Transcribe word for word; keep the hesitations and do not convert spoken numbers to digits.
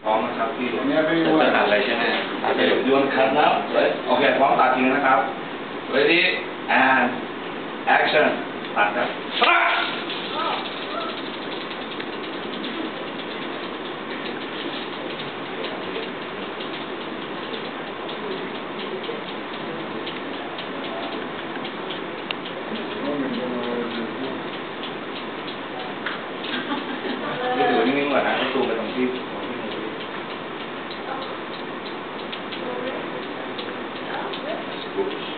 พร้อมนะครับพี่จะ Whenever ตัดอะไรใช่ไหมตัดเลยโยนคันแล้วเลยโอเคพร้อมตัดจริงนะครับ ready and action ตัดครับนี่ถือนิ่งๆก่อนนะให้ซูมไปตรงที่ของที่มือปุ๊บ